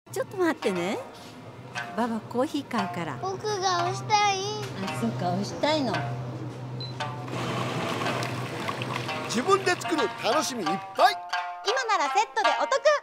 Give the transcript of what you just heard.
ちょっと待ってね。ババコーヒー買うから。 僕が押したい。 あ、そっか、押したいの。 自分で作る楽しみいっぱい。 今ならセットでお得。